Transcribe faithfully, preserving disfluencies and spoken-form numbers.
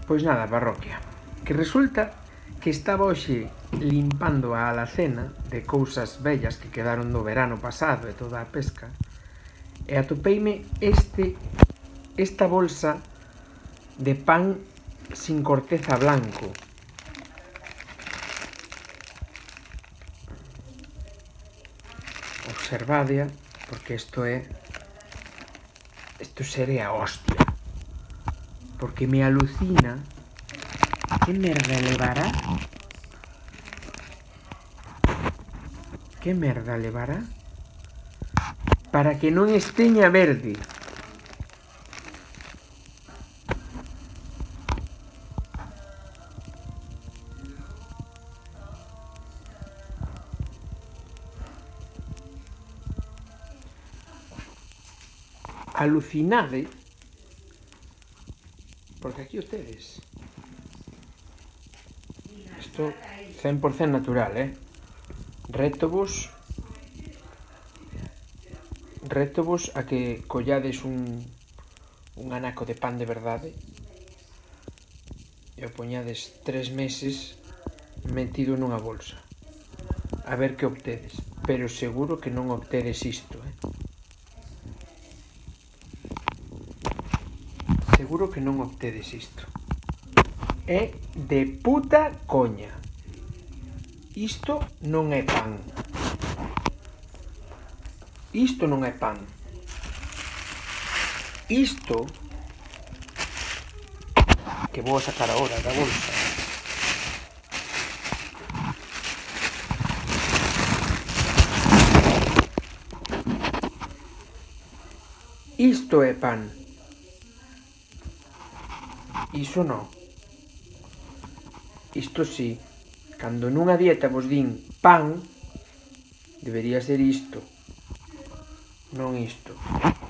Pois nada, parroquia, que resulta que estaba hoxe limpando a alacena de cousas vellas que quedaron do verano pasado e toda a pesca, e atopeime este, esta bolsa de pan sin corteza blanco. Observadia, porque isto é, isto sería hostia, porque me alucina. Que merda levará? Que merda levará? Para que non esteña verde. Alucinade, porque aquí o tedes. Isto cen por cen natural, eh? Rétovos Rétovos a que collades un un anaco de pan de verdade e o poñades tres meses metido nunha bolsa a ver que obtedes, pero seguro que non obtedes isto, eh? Seguro que non obtedes isto. É de puta coña. Isto non é pan. Isto non é pan. Isto, que vou a sacar agora da bolsa, isto é pan. Iso non. Isto sí. Cando nunha dieta vos din pan, debería ser isto, non isto.